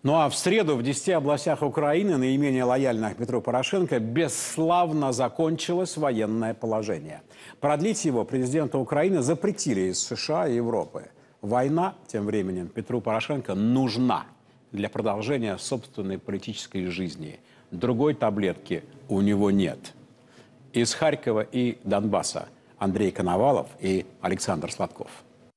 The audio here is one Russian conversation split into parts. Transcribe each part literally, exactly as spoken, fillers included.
Ну а в среду в десяти областях Украины, наименее лояльных Петру Порошенко, бесславно закончилось военное положение. Продлить его президента Украины запретили из США и Европы. Война, тем временем, Петру Порошенко нужна для продолжения собственной политической жизни. Другой таблетки у него нет. Из Харькова и Донбасса Андрей Коновалов и Александр Сладков.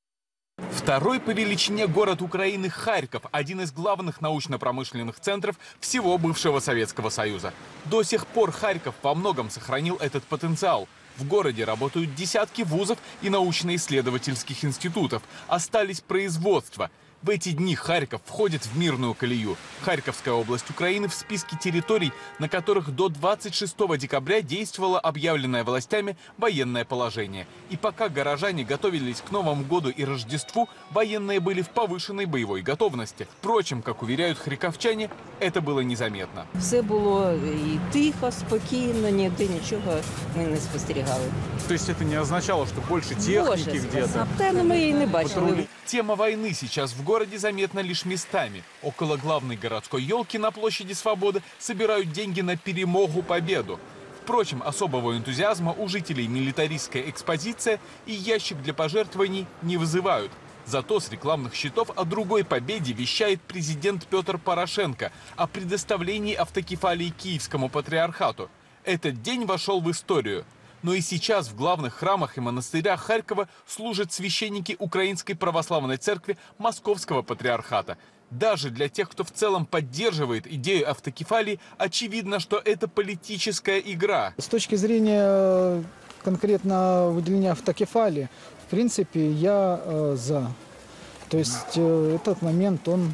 Второй по величине город Украины Харьков – один из главных научно-промышленных центров всего бывшего Советского Союза. До сих пор Харьков во многом сохранил этот потенциал. В городе работают десятки вузов и научно-исследовательских институтов. Остались производства. В эти дни Харьков входит в мирную колею. Харьковская область Украины в списке территорий, на которых до двадцать шестого декабря действовало объявленное властями военное положение. И пока горожане готовились к Новому году и Рождеству, военные были в повышенной боевой готовности. Впрочем, как уверяют харьковчане, это было незаметно. Все было и тихо, спокойно, нигде ничего мы не спостерегали. То есть это не означало, что больше техники где-то? Та, ну, мы и не бачили. Тема войны сейчас в городе заметна лишь местами. Около главной городской елки на площади Свободы собирают деньги на перемогу победу. Впрочем, особого энтузиазма у жителей милитаристская экспозиция и ящик для пожертвований не вызывают. Зато с рекламных счетов о другой победе вещает президент Петр Порошенко о предоставлении автокефалии Киевскому патриархату. Этот день вошел в историю. Но и сейчас в главных храмах и монастырях Харькова служат священники Украинской православной церкви Московского патриархата. Даже для тех, кто в целом поддерживает идею автокефалии, очевидно, что это политическая игра. С точки зрения конкретно выделения автокефалии, в принципе, я э, за. То есть э, этот момент, он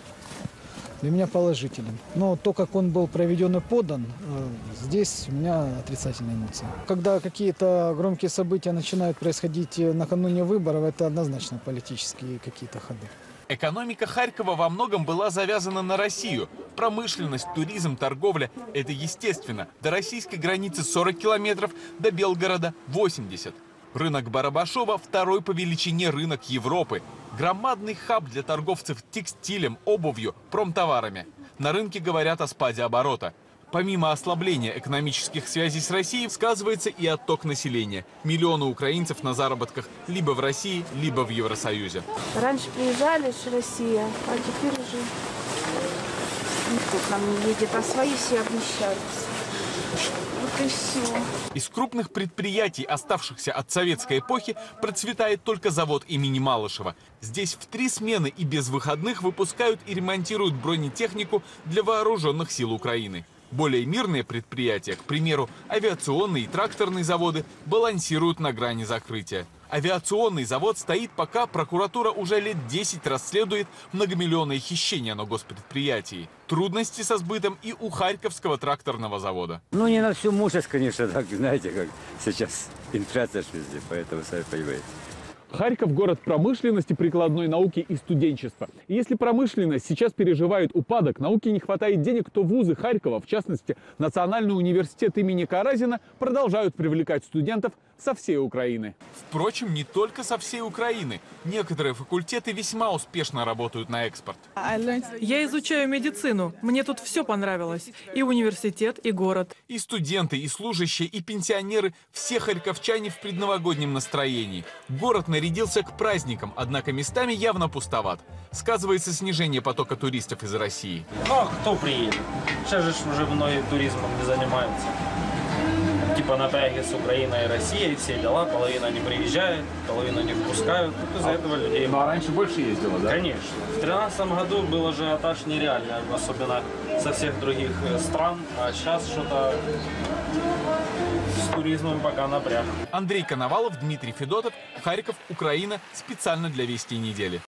для меня положителен. Но то, как он был проведен и подан, здесь у меня отрицательные эмоции. Когда какие-то громкие события начинают происходить накануне выборов, это однозначно политические какие-то ходы. Экономика Харькова во многом была завязана на Россию. Промышленность, туризм, торговля – это естественно. До российской границы сорок километров, до Белгорода – восемьдесят. Рынок Барабашова – второй по величине рынок Европы. Громадный хаб для торговцев текстилем, обувью, промтоварами. На рынке говорят о спаде оборота. Помимо ослабления экономических связей с Россией, сказывается и отток населения. Миллионы украинцев на заработках либо в России, либо в Евросоюзе. Раньше приезжали с России, а теперь уже никто к нам не едет, а свои все обнищались. Вот и все. Из крупных предприятий, оставшихся от советской эпохи, процветает только завод имени Малышева. Здесь в три смены и без выходных выпускают и ремонтируют бронетехнику для вооруженных сил Украины. Более мирные предприятия, к примеру, авиационные и тракторные заводы, балансируют на грани закрытия. Авиационный завод стоит, пока прокуратура уже лет десять расследует многомиллионные хищения на госпредприятии. Трудности со сбытом и у Харьковского тракторного завода. Ну, не на всю мощность, конечно, так, знаете, как сейчас инфляция ж везде, поэтому, сами понимаете. Харьков – город промышленности, прикладной науки и студенчества. И если промышленность сейчас переживает упадок, науке не хватает денег, то вузы Харькова, в частности, Национальный университет имени Каразина, продолжают привлекать студентов со всей Украины. Впрочем, не только со всей Украины. Некоторые факультеты весьма успешно работают на экспорт. Я изучаю медицину. Мне тут все понравилось. И университет, и город. И студенты, и служащие, и пенсионеры – все харьковчане в предновогоднем настроении. Город нарядился к праздникам, однако местами явно пустоват. Сказывается снижение потока туристов из России. Ну, а кто приедет? Сейчас же уже многие туризмом не занимаются. Типа напряги с Украиной и Россией, все дела, половина не приезжает, половину не впускают. Тут из-за этого людей... Ну а раньше больше ездило, да? Конечно. В две тысячи тринадцатом году был ажиотаж нереальный, особенно со всех других стран. А сейчас что-то с туризмом пока напряг. Андрей Коновалов, Дмитрий Федотов, Харьков, Украина. Специально для Вести недели.